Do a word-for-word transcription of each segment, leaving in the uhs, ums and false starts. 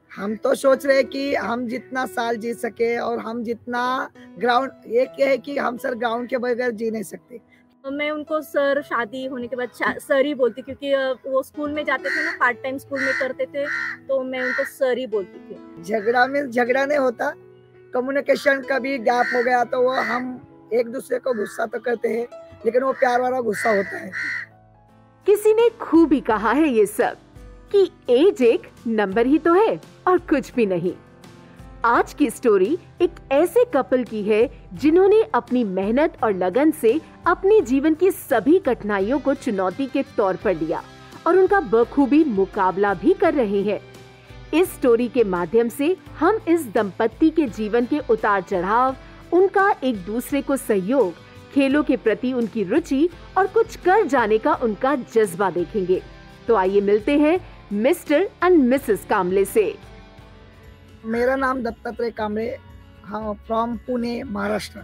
हम तो सोच रहे हैं कि हम जितना साल जी सके और हम जितना ग्राउंड, ये क्या है कि हम सर ग्राउंड के बगैर जी नहीं सकते। तो मैं उनको सर शादी होने के बाद सर ही बोलती, क्योंकि वो स्कूल में जाते थे ना, पार्ट टाइम स्कूल में करते थे, तो मैं उनको सर ही बोलती थी। झगड़ा में झगड़ा नहीं होता, कम्युनिकेशन का भी गैप हो गया तो वो हम एक दूसरे को गुस्सा तो करते हैं, लेकिन वो प्यार वाला गुस्सा होता है। किसी ने खूब ही कहा है ये सब कि एज एक नंबर ही तो है और कुछ भी नहीं। आज की स्टोरी एक ऐसे कपल की है जिन्होंने अपनी मेहनत और लगन से अपने जीवन की सभी कठिनाइयों को चुनौती के तौर पर लिया और उनका बखूबी मुकाबला भी कर रहे हैं। इस स्टोरी के माध्यम से हम इस दंपत्ति के जीवन के उतार चढ़ाव, उनका एक दूसरे को सहयोग, खेलों के प्रति उनकी रुचि और कुछ कर जाने का उनका जज्बा देखेंगे। तो आइए मिलते हैं मिस्टर एंड मिसेस कामले से। मेरा नाम दत्तात्रेय कामले, हाँ, फ्रॉम पुणे, महाराष्ट्र।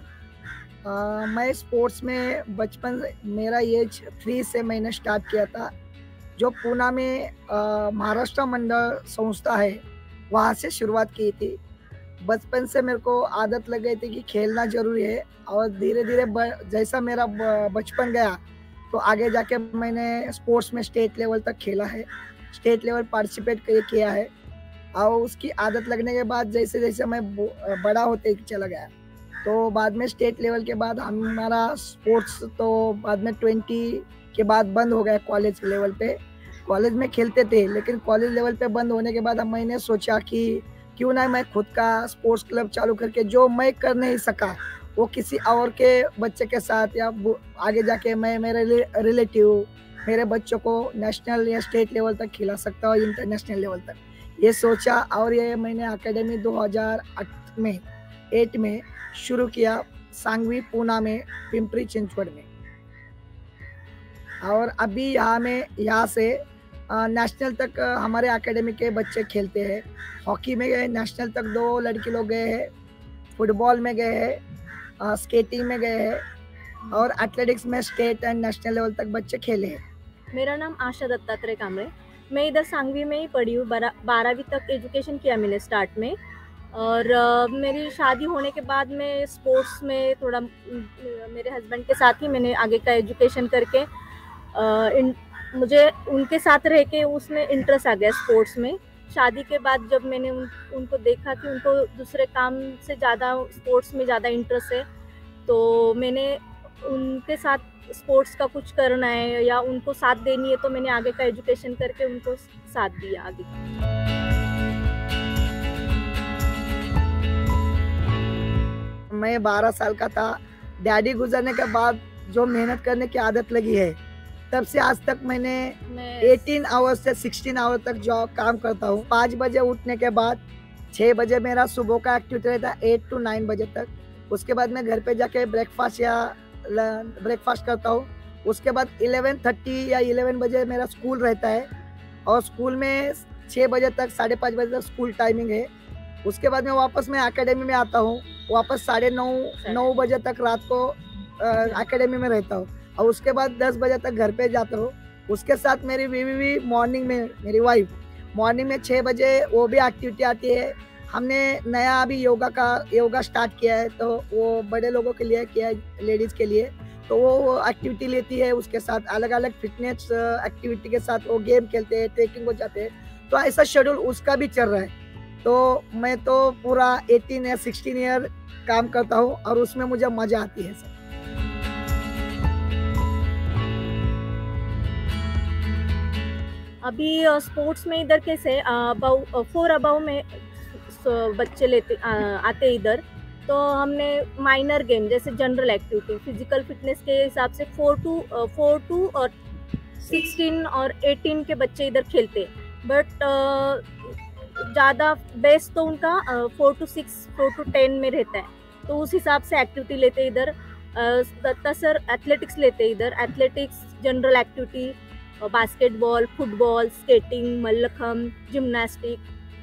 आ, मैं स्पोर्ट्स में बचपन, मेरा एज थ्री से मैंने स्टार्ट किया था, जो पुणे में महाराष्ट्र मंडल संस्था है, वहाँ से शुरुआत की थी। बचपन से मेरे को आदत लग गई थी कि खेलना जरूरी है, और धीरे धीरे जैसा मेरा बचपन गया तो आगे जाके मैंने स्पोर्ट्स में स्टेट लेवल तक खेला है, स्टेट लेवल पार्टिसिपेट किया है। और उसकी आदत लगने के बाद जैसे जैसे मैं बड़ा होते चला गया, तो बाद में स्टेट लेवल के बाद हमारा स्पोर्ट्स तो बाद में ट्वेंटी के बाद बंद हो गया। कॉलेज लेवल पे कॉलेज में खेलते थे, लेकिन कॉलेज लेवल पे बंद होने के बाद अब मैंने सोचा कि क्यों ना मैं खुद का स्पोर्ट्स क्लब चालू करके जो मैं कर नहीं सका वो किसी और के बच्चे के साथ, या आगे जाके मैं मेरे रिलेटिव मेरे बच्चों को नेशनल या स्टेट लेवल तक खिला सकता हूँ, इंटरनेशनल लेवल तक, ये सोचा। और ये मैंने एकेडमी दो हज़ार आठ में एट में शुरू किया, सांगवी पुणे में, पिंपरी चिंचवड में। और अभी यहाँ में यहाँ से नेशनल तक हमारे एकेडमी के बच्चे खेलते हैं। हॉकी में गए नेशनल तक, दो लड़के लोग गए हैं, फुटबॉल में गए हैं, स्केटिंग में गए हैं, और एथलेटिक्स में स्टेट एंड नेशनल लेवल तक बच्चे खेले हैं। मेरा नाम आशा दत्तात्रेय कामरे, मैं इधर सांगवी में ही पढ़ी हूँ। बारहवीं तक एजुकेशन किया मैंने स्टार्ट में, और uh, मेरी शादी होने के बाद में स्पोर्ट्स में थोड़ा मेरे हस्बैंड के साथ ही मैंने आगे का एजुकेशन करके uh, इन, मुझे उनके साथ रह के उसमें इंटरेस्ट आ गया स्पोर्ट्स में। शादी के बाद जब मैंने उन, उनको देखा कि उनको दूसरे काम से ज़्यादा स्पोर्ट्स में ज़्यादा इंटरेस्ट है, तो मैंने उनके साथ स्पोर्ट्स का कुछ करना है या उनको साथ देनी है, तो मैंने आगे का एजुकेशन करके उनको साथ दिया आगे। मैं बारह साल का था, डैडी गुजरने के बाद जो मेहनत करने की आदत लगी है, तब से आज तक मैंने अठारह आवर्स से सोलह आवर तक जॉब काम करता हूँ। पाँच बजे उठने के बाद छः बजे मेरा सुबह का एक्टिविटी रहता है, एट टू नाइन बजे तक। उसके बाद मैं घर पे जाके ब्रेकफास्ट या ब्रेकफास्ट करता हूँ। उसके बाद ग्यारह तीस या ग्यारह बजे मेरा स्कूल रहता है, और स्कूल में छः बजे तक, साढ़े पाँच बजे तक स्कूल टाइमिंग है। उसके बाद मैं वापस मैं एकेडमी में आता हूँ, वापस साढ़े नौ नौ बजे तक रात को एकेडमी में रहता हूँ, और उसके बाद दस बजे तक घर पे जाता हूँ। उसके साथ मेरी बीवी भी मॉर्निंग में, मेरी वाइफ मॉर्निंग में छः बजे वो भी एक्टिविटी आती है। हमने नया अभी योगा का योगा स्टार्ट किया है, तो वो बड़े लोगों के लिए किया है, लेडीज़ के लिए, तो वो एक्टिविटी लेती है। उसके साथ अलग अलग फिटनेस एक्टिविटी के साथ वो गेम खेलते हैं, ट्रेकिंग हो जाते हैं, तो ऐसा शेड्यूल उसका भी चल रहा है। तो मैं तो पूरा अठारह या सोलह ईयर काम करता हूँ, और उसमें मुझे मजा आती है सर। अभी स्पोर्ट्स में इधर कैसे अबाउ फोर अबाउ में बच्चे लेते आ, आते इधर, तो हमने माइनर गेम जैसे जनरल एक्टिविटी, फिजिकल फिटनेस के हिसाब से फोर टू फोर टू और सिक्सटीन और एटीन के बच्चे इधर खेलते, बट ज़्यादा बेस्ट तो उनका four to six four to ten में रहता है, तो उस हिसाब से एक्टिविटी लेते इधर। दत्ता सर एथलेटिक्स लेते इधर, athletics, general activity, basketball, football, skating, mallakhamb, gymnastic,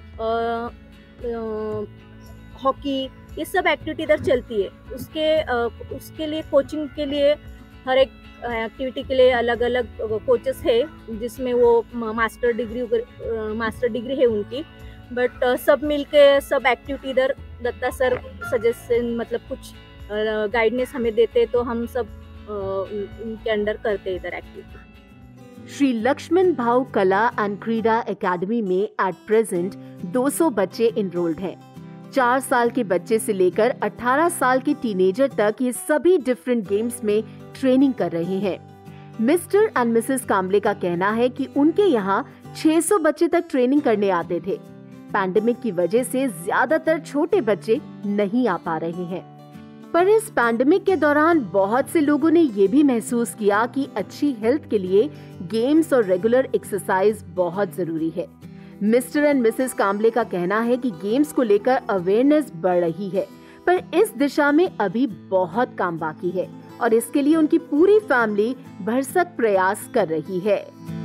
hockey, ये सब एक्टिविटी इधर चलती है। उसके उसके लिए कोचिंग के लिए हर एक एक्टिविटी के लिए अलग अलग कोचेस है, जिसमें वो मास्टर डिग्री मास्टर डिग्री है उनकी, बट सब मिलके सब एक्टिविटी इधर दत्ता सर सजेशन मतलब कुछ गाइडनेस हमें देते तो हम सब अ, उन- उनके अंडर करते इधर एक्टिविटी। श्री लक्ष्मण भाव कला एंड क्रीडा एकेडमी में एट प्रेजेंट दो सौ बच्चे इनरोल्ड हैं। चार साल के बच्चे से लेकर अठारह साल के टीनेजर तक ये सभी डिफरेंट गेम्स में ट्रेनिंग कर रहे हैं। मिस्टर एंड मिसेस काम्बले का कहना है कि उनके यहाँ छह सौ बच्चे तक ट्रेनिंग करने आते थे। पैंडेमिक की वजह से ज्यादातर छोटे बच्चे नहीं आ पा रहे हैं, पर इस पैंडेमिक के दौरान बहुत से लोगों ने ये भी महसूस किया कि अच्छी हेल्थ के लिए गेम्स और रेगुलर एक्सरसाइज बहुत जरूरी है। मिस्टर एंड मिसेस काम्बले का कहना है कि गेम्स को लेकर अवेयरनेस बढ़ रही है, पर इस दिशा में अभी बहुत काम बाकी है और इसके लिए उनकी पूरी फैमिली भरसक प्रयास कर रही है।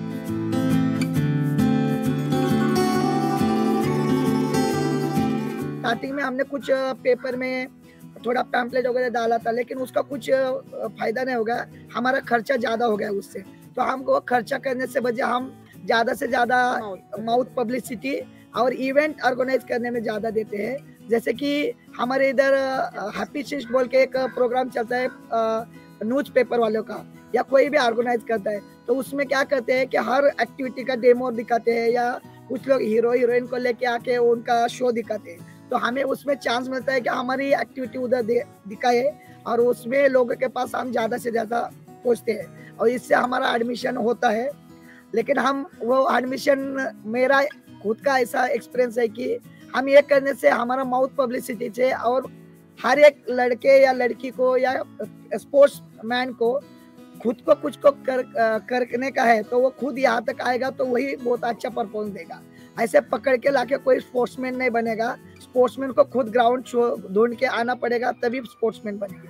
स्टार्टिंग में हमने कुछ पेपर में थोड़ा पैम्पलेट वगैरह डाला था, लेकिन उसका कुछ फायदा नहीं होगा, हमारा खर्चा ज्यादा हो गया उससे। तो हमको खर्चा करने से बजाय हम ज्यादा से ज्यादा माउथ पब्लिसिटी और इवेंट ऑर्गेनाइज करने में ज्यादा देते हैं। जैसे कि हमारे इधर हैप्पी शिफ्ट बोल के एक प्रोग्राम चलता है न्यूज पेपर वालों का, या कोई भी ऑर्गेनाइज करता है, तो उसमें क्या करते हैं कि हर एक्टिविटी का डेमो दिखाते हैं, या कुछ लोग हीरो हीरोइन को लेके आके उनका शो दिखाते हैं। तो हमें उसमें चांस मिलता है कि हमारी एक्टिविटी उधर दिखाए और उसमें लोगों के पास हम ज़्यादा से ज़्यादा पहुँचते हैं और इससे हमारा एडमिशन होता है। लेकिन हम वो एडमिशन, मेरा खुद का ऐसा एक्सपीरियंस है कि हम ये करने से हमारा माउथ पब्लिसिटी से और हर एक लड़के या लड़की को या स्पोर्ट्स मैन को खुद को कुछ को कर करने का है, तो वो खुद यहाँ तक आएगा तो वही बहुत अच्छा परफॉर्मेंस देगा। ऐसे पकड़ के लाके कोई स्पोर्ट्समैन नहीं बनेगा। स्पोर्ट्समैन को खुद ग्राउंड ढूंढ के आना पड़ेगा, तभी स्पोर्ट्समैन बनेगा।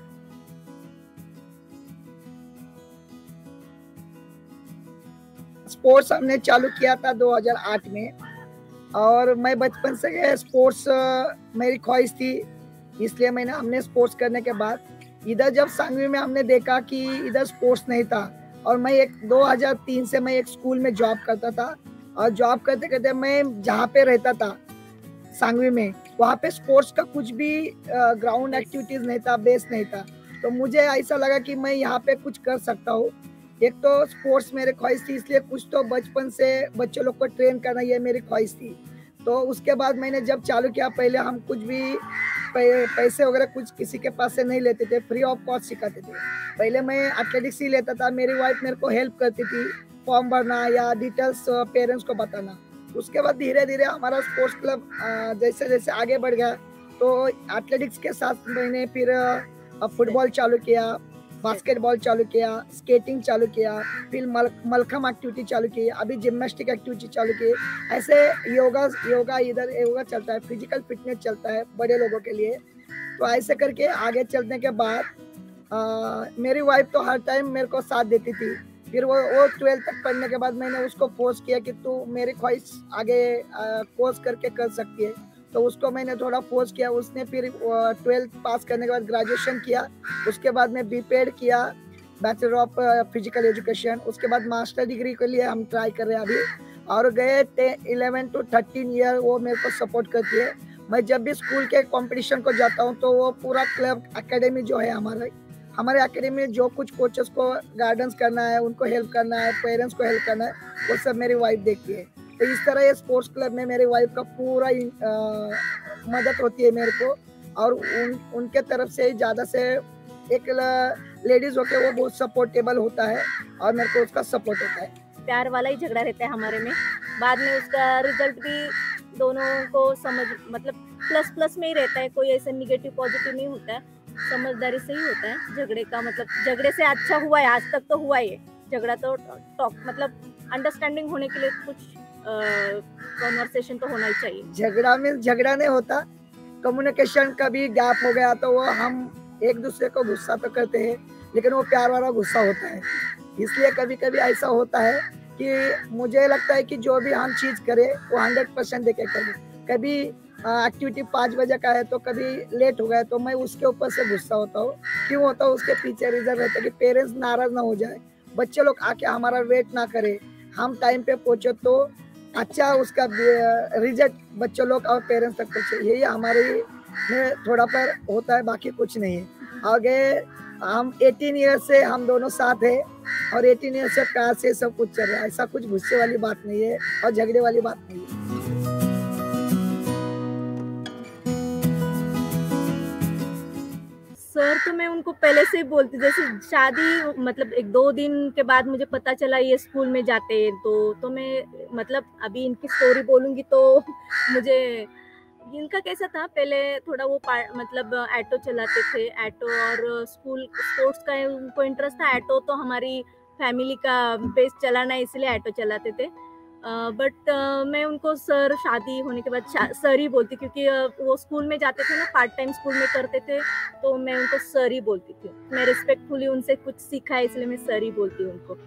स्पोर्ट्स हमने चालू किया था दो हज़ार आठ में और मैं बचपन से स्पोर्ट्स मेरी ख्वाहिश थी, इसलिए मैंने हमने स्पोर्ट्स करने के बाद इधर जब सांगवी में हमने देखा कि इधर स्पोर्ट्स नहीं था, और मैं एक दो हज़ार तीन से मैं एक स्कूल में जॉब करता था और जॉब करते करते मैं जहाँ पे रहता था सांगवी में, वहाँ पे स्पोर्ट्स का कुछ भी ग्राउंड एक्टिविटीज नहीं था, बेस नहीं था। तो मुझे ऐसा लगा कि मैं यहाँ पे कुछ कर सकता हूँ। एक तो स्पोर्ट्स मेरी ख्वाहिश थी, इसलिए कुछ तो बचपन से बच्चों लोग को ट्रेन करना ये मेरी ख्वाहिश थी। तो उसके बाद मैंने जब चालू किया, पहले हम कुछ भी पैसे वगैरह कुछ किसी के पास से नहीं लेते थे, फ्री ऑफ कॉस्ट सिखाते थे। पहले मैं एथलेटिक्स ही लेता था, मेरी वाइफ मेरे को हेल्प करती थी फॉर्म भरना या डिटेल्स पेरेंट्स को बताना। उसके बाद धीरे धीरे हमारा स्पोर्ट्स क्लब जैसे जैसे आगे बढ़ गया, तो एथलेटिक्स के साथ मैंने फिर फुटबॉल चालू किया, बास्केटबॉल चालू किया, स्केटिंग चालू किया, फिर मल, मलखम एक्टिविटी चालू की, अभी जिम्नास्टिक एक्टिविटी चालू की। ऐसे योगा योगा इधर योगा चलता है, फिजिकल फिटनेस चलता है बड़े लोगों के लिए। तो ऐसे करके आगे चलने के बाद आ, मेरी वाइफ तो हर टाइम मेरे को साथ देती थी। फिर वो वो ट्वेल्थ तक पढ़ने के बाद मैंने उसको फोर्स किया कि तू मेरी ख्वाहिश आगे कोर्स करके कर सकती है, तो उसको मैंने थोड़ा फोर्स किया। उसने फिर ट्वेल्थ पास करने के बाद ग्रेजुएशन किया, उसके बाद में बीपेड किया, बैचलर ऑफ फिजिकल एजुकेशन। उसके बाद मास्टर डिग्री के लिए हम ट्राई कर रहे हैं अभी, और गए इलेवन टू थर्टीन ईयर वो मेरे को सपोर्ट करती है। मैं जब भी स्कूल के कंपटीशन को जाता हूँ तो वो पूरा क्लब एकेडमी जो है हमारा हमारे एकेडमी में जो कुछ कोचेस को गाइडेंस करना है, उनको हेल्प करना है, पेरेंट्स को हेल्प करना है, वो सब मेरी वाइफ देखती है। तो इस तरह ये स्पोर्ट्स क्लब में मेरी वाइफ का पूरा आ, मदद होती है मेरे को, और उन उनके तरफ से ज़्यादा से एक लेडीज़ होके वो बहुत सपोर्टेबल होता है और मेरे को उसका सपोर्ट होता है। प्यार वाला ही झगड़ा रहता है हमारे में, बाद में उसका रिजल्ट भी दोनों को समझ मतलब प्लस प्लस में ही रहता है, कोई ऐसा निगेटिव पॉजिटिव नहीं होता है, समझदारी से ही होता है। झगड़े का मतलब झगड़े से अच्छा हुआ है, आज तक तो हुआ है झगड़ा, तो टॉक मतलब अंडरस्टैंडिंग होने के लिए कुछ कन्वर्सेशन तो होना ही चाहिए। झगड़ा में झगड़ा नहीं होता, कम्युनिकेशन का भी गैप हो गया तो वो हम एक दूसरे को गुस्सा तो करते हैं, लेकिन वो प्यार वाला गुस्सा होता है। इसलिए कभी कभी ऐसा होता है कि मुझे लगता है कि जो भी हम चीज़ करें वो हंड्रेड परसेंट देके करें। कभी एक्टिविटी पाँच बजे का है तो कभी लेट हो गया तो मैं उसके ऊपर से गुस्सा होता हूँ। क्यों होता है उसके पीछे रीज़न रहता है कि पेरेंट्स नाराज़ ना हो जाए, बच्चे लोग आके हमारा वेट ना करे, हम टाइम पे पहुँचे तो अच्छा उसका रिजल्ट बच्चों लोग और पेरेंट्स तक पहुँचे, यही हमारे में थोड़ा पर होता है, बाकी कुछ नहीं है। आगे हम अठारह ईयर्स से हम दोनों साथ हैं और अठारह ईयर्स से प्यार से सब कुछ चल रहा है, ऐसा कुछ गुस्से वाली बात नहीं है और झगड़े वाली बात नहीं है। सर तो मैं उनको पहले से ही बोलती, जैसे शादी मतलब एक दो दिन के बाद मुझे पता चला ये स्कूल में जाते हैं, तो तो मैं मतलब अभी इनकी स्टोरी बोलूँगी तो मुझे, इनका कैसा था पहले थोड़ा वो मतलब ऑटो चलाते थे, ऑटो और स्कूल स्पोर्ट्स का उनको इंटरेस्ट था। ऑटो तो हमारी फैमिली का बेस चलाना है, इसलिए ऑटो चलाते थे। बट uh, uh, मैं उनको सर शादी होने के बाद सर ही बोलती, क्योंकि uh, वो स्कूल में जाते थे ना, पार्ट टाइम स्कूल में करते थे, तो मैं उनको सर ही बोलती थी। मैं रिस्पेक्टफुली उनसे कुछ सीखा है, इसलिए मैं सर ही बोलती हूँ उनको।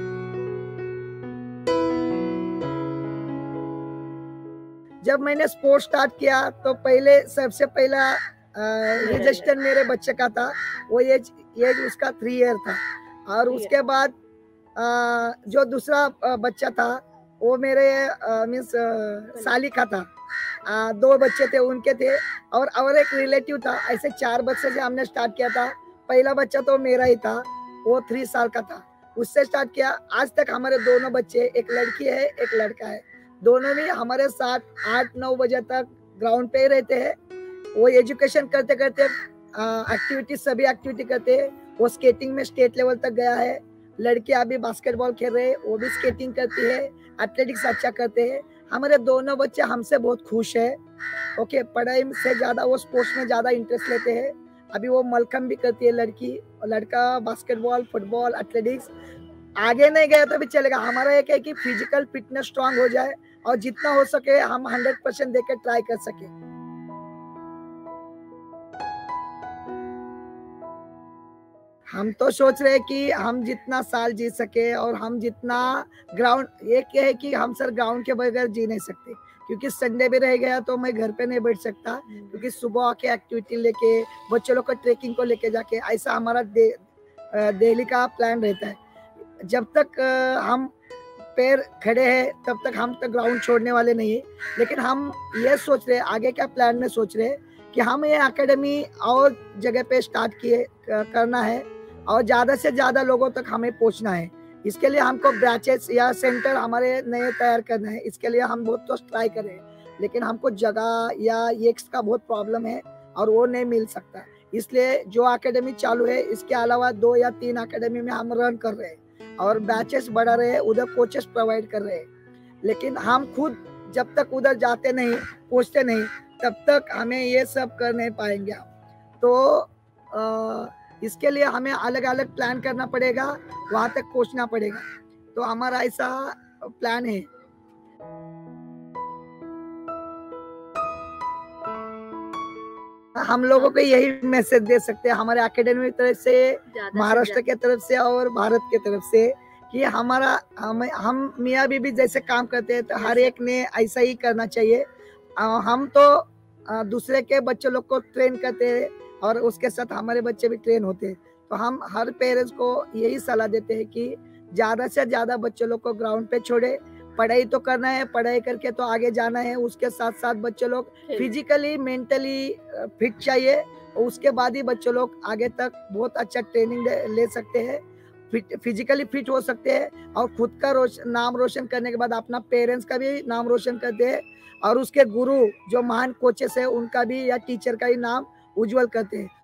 जब मैंने स्पोर्ट्स स्टार्ट किया तो पहले सबसे पहला रजिस्टर मेरे बच्चे का था, वो एज एज उसका थ्री ईयर था। और उसके बाद आ, जो दूसरा बच्चा था वो मेरे मीन्स साली का था। आ, दो बच्चे थे उनके थे और और एक रिलेटिव था। ऐसे चार बच्चे से हमने स्टार्ट किया था। पहला बच्चा तो मेरा ही था, वो थ्री साल का था, उससे स्टार्ट किया। आज तक हमारे दोनों बच्चे, एक लड़की है एक लड़का है, दोनों भी हमारे साथ आठ नौ बजे तक ग्राउंड पे ही रहते हैं। वो एजुकेशन करते करते एक्टिविटी सभी एक्टिविटी करते हैं। वो स्केटिंग में स्टेट लेवल तक गया है। लड़के अभी बास्केटबॉल खेल रहे हैं, वो भी स्केटिंग करती है, एथलेटिक्स अच्छा करते हैं। हमारे दोनों बच्चे हमसे बहुत खुश है। ओके, पढ़ाई से ज़्यादा वो स्पोर्ट्स में ज़्यादा इंटरेस्ट लेते हैं। अभी वो मलखम भी करती है लड़की, और लड़का बास्केटबॉल, फुटबॉल, एथलेटिक्स। आगे नहीं गया तो भी चलेगा। हमारा एक है कि फिजिकल फिटनेस स्ट्रांग हो जाए और जितना हो सके हम हंड्रेड परसेंट देकर ट्राई कर सके। हम तो सोच रहे हैं कि हम जितना साल जी सके और हम जितना ग्राउंड, एक है कि हम सर ग्राउंड के बगैर जी नहीं सकते, क्योंकि संडे भी रह गया तो मैं घर पे नहीं बैठ सकता, क्योंकि सुबह आके एक्टिविटी लेके बच्चों लोग को ट्रेकिंग को लेके जाके, ऐसा हमारा दे, दिल्ली का प्लान रहता है। जब तक हम पैर खड़े हैं तब तक हम तक ग्राउंड छोड़ने वाले नहीं है। लेकिन हम ये सोच रहे हैं, आगे क्या प्लान में सोच रहे हैं कि हम ये एकेडमी और जगह पे स्टार्ट किए करना है और ज़्यादा से ज़्यादा लोगों तक हमें पहुंचना है। इसके लिए हमको ब्रांचेस या सेंटर हमारे नए तैयार करना है। इसके लिए हम बहुत तो ट्राई करें, लेकिन हमको जगह या ये का बहुत प्रॉब्लम है और वो नहीं मिल सकता। इसलिए जो एकेडमी चालू है, इसके अलावा दो या तीन एकेडमी में हम रन कर रहे हैं और बैचेस बढ़ा रहे हैं, उधर कोचेस प्रोवाइड कर रहे हैं। लेकिन हम खुद जब तक उधर जाते नहीं, पहुँचते नहीं, तब तक हमें ये सब कर नहीं पाएंगे हम। तो आ, इसके लिए हमें अलग अलग प्लान करना पड़ेगा, वहाँ तक पहुँचना पड़ेगा। तो हमारा ऐसा प्लान है। हम लोगों को यही मैसेज दे सकते हैं हमारे एकेडमी की तरफ से, महाराष्ट्र के तरफ से और भारत के तरफ से, कि हमारा हम हम मियाँ बीबी जैसे काम करते हैं तो हर एक ने ऐसा ही करना चाहिए। हम तो दूसरे के बच्चों लोग को ट्रेन करते हैं और उसके साथ हमारे बच्चे भी ट्रेन होते हैं। तो हम हर पेरेंट्स को यही सलाह देते हैं कि ज़्यादा से ज़्यादा बच्चों लोग को ग्राउंड पे छोड़े। पढ़ाई तो करना है, पढ़ाई करके तो आगे जाना है, उसके साथ साथ बच्चों लोग फिजिकली मेंटली फिट चाहिए। उसके बाद ही बच्चों लोग आगे तक बहुत अच्छा ट्रेनिंग ले सकते हैं, फिट फिजिकली फिट हो सकते हैं और खुद का रोश, नाम रोशन करने के बाद अपना पेरेंट्स का भी नाम रोशन करते हैं और उसके गुरु जो महान कोचेस है उनका भी या टीचर का भी नाम उज्जवल करते हैं।